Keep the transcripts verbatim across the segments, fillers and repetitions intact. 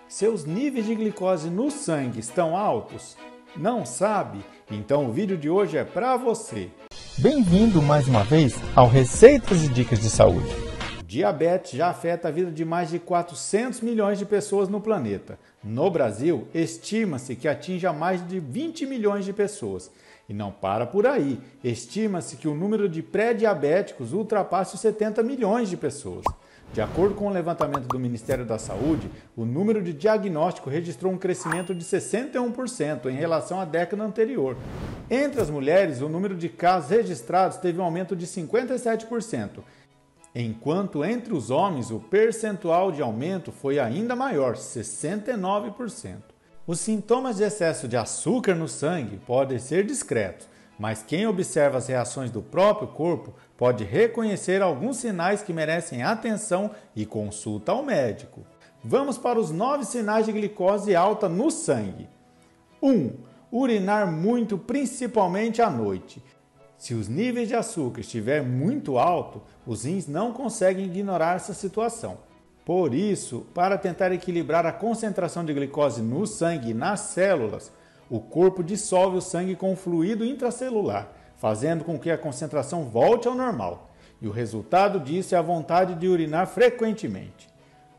Seus níveis de glicose no sangue estão altos? Não sabe? Então o vídeo de hoje é para você. Bem-vindo mais uma vez ao Receitas e Dicas de Saúde. O diabetes já afeta a vida de mais de quatrocentos milhões de pessoas no planeta. No Brasil, estima-se que atinja mais de vinte milhões de pessoas. E não para por aí. Estima-se que o número de pré-diabéticos ultrapasse os setenta milhões de pessoas. De acordo com o levantamento do Ministério da Saúde, o número de diagnóstico registrou um crescimento de sessenta e um por cento em relação à década anterior. Entre as mulheres, o número de casos registrados teve um aumento de cinquenta e sete por cento, enquanto entre os homens o percentual de aumento foi ainda maior, sessenta e nove por cento. Os sintomas de excesso de açúcar no sangue podem ser discretos, mas quem observa as reações do próprio corpo pode reconhecer alguns sinais que merecem atenção e consulta ao médico. Vamos para os nove sinais de glicose alta no sangue. um. Urinar muito, principalmente à noite. Se os níveis de açúcar estiver muito alto, os rins não conseguem ignorar essa situação. Por isso, para tentar equilibrar a concentração de glicose no sangue e nas células, o corpo dissolve o sangue com fluido intracelular, fazendo com que a concentração volte ao normal. E o resultado disso é a vontade de urinar frequentemente.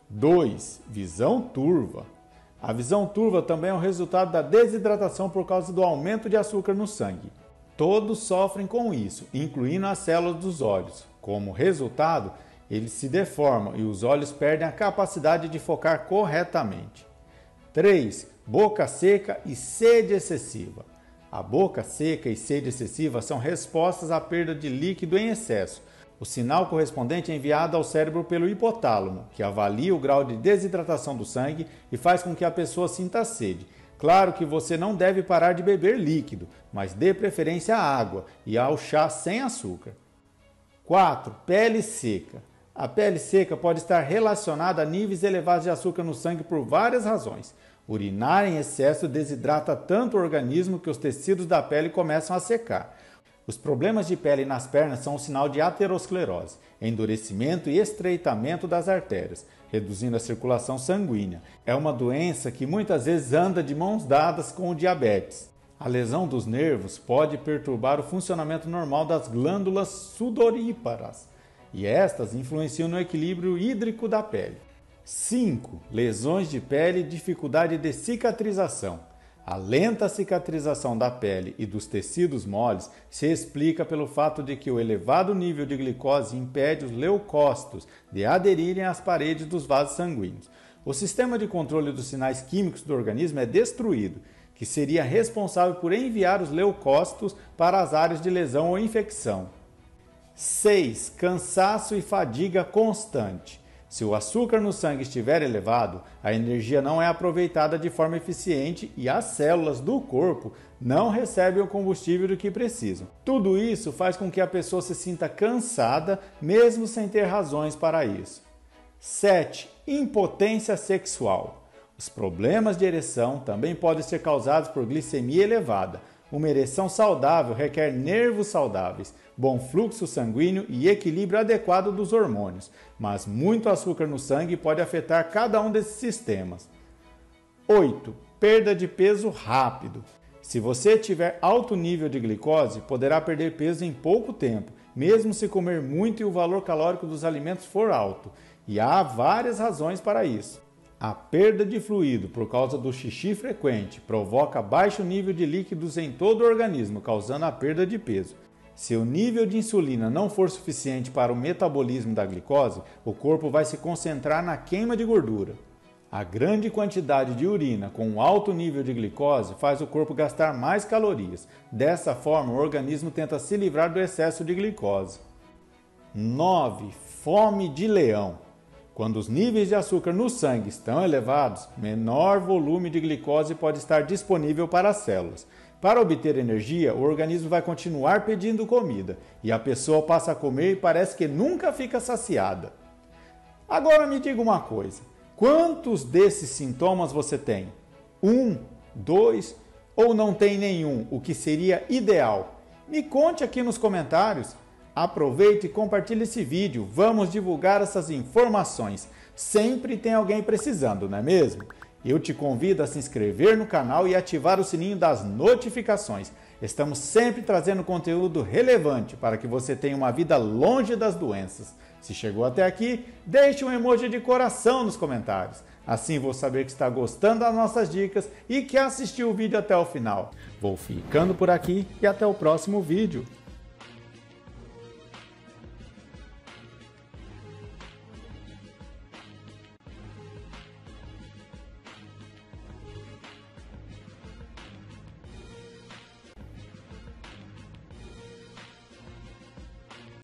dois. Visão turva. A visão turva também é o resultado da desidratação por causa do aumento de açúcar no sangue. Todos sofrem com isso, incluindo as células dos olhos. Como resultado, eles se deformam e os olhos perdem a capacidade de focar corretamente. três. Boca seca e sede excessiva. A boca seca e sede excessiva são respostas à perda de líquido em excesso. O sinal correspondente é enviado ao cérebro pelo hipotálamo, que avalia o grau de desidratação do sangue e faz com que a pessoa sinta sede. Claro que você não deve parar de beber líquido, mas dê preferência à água e ao chá sem açúcar. quatro. Pele seca. A pele seca pode estar relacionada a níveis elevados de açúcar no sangue por várias razões. Urinar em excesso desidrata tanto o organismo que os tecidos da pele começam a secar. Os problemas de pele nas pernas são um sinal de aterosclerose, endurecimento e estreitamento das artérias, reduzindo a circulação sanguínea. É uma doença que muitas vezes anda de mãos dadas com o diabetes. A lesão dos nervos pode perturbar o funcionamento normal das glândulas sudoríparas, e estas influenciam no equilíbrio hídrico da pele. cinco. Lesões de pele e dificuldade de cicatrização. A lenta cicatrização da pele e dos tecidos moles se explica pelo fato de que o elevado nível de glicose impede os leucócitos de aderirem às paredes dos vasos sanguíneos. O sistema de controle dos sinais químicos do organismo é destruído, que seria responsável por enviar os leucócitos para as áreas de lesão ou infecção. seis. Cansaço e fadiga constante. Se o açúcar no sangue estiver elevado, a energia não é aproveitada de forma eficiente e as células do corpo não recebem o combustível do que precisam. Tudo isso faz com que a pessoa se sinta cansada, mesmo sem ter razões para isso. sete. Impotência sexual. Os problemas de ereção também podem ser causados por glicemia elevada. Uma ereção saudável requer nervos saudáveis, bom fluxo sanguíneo e equilíbrio adequado dos hormônios, mas muito açúcar no sangue pode afetar cada um desses sistemas. oito. Perda de peso rápido. Se você tiver alto nível de glicose, poderá perder peso em pouco tempo, mesmo se comer muito e o valor calórico dos alimentos for alto, e há várias razões para isso. A perda de fluido por causa do xixi frequente provoca baixo nível de líquidos em todo o organismo, causando a perda de peso. Se o nível de insulina não for suficiente para o metabolismo da glicose, o corpo vai se concentrar na queima de gordura. A grande quantidade de urina com um alto nível de glicose faz o corpo gastar mais calorias. Dessa forma, o organismo tenta se livrar do excesso de glicose. nove. Fome de leão. Quando os níveis de açúcar no sangue estão elevados, menor volume de glicose pode estar disponível para as células. Para obter energia, o organismo vai continuar pedindo comida e a pessoa passa a comer e parece que nunca fica saciada. Agora me diga uma coisa, quantos desses sintomas você tem? Um, dois ou não tem nenhum, o que seria ideal? Me conte aqui nos comentários. Aproveite e compartilhe esse vídeo, vamos divulgar essas informações. Sempre tem alguém precisando, não é mesmo? Eu te convido a se inscrever no canal e ativar o sininho das notificações. Estamos sempre trazendo conteúdo relevante para que você tenha uma vida longe das doenças. Se chegou até aqui, deixe um emoji de coração nos comentários. Assim vou saber que está gostando das nossas dicas e que assistiu o vídeo até o final. Vou ficando por aqui e até o próximo vídeo.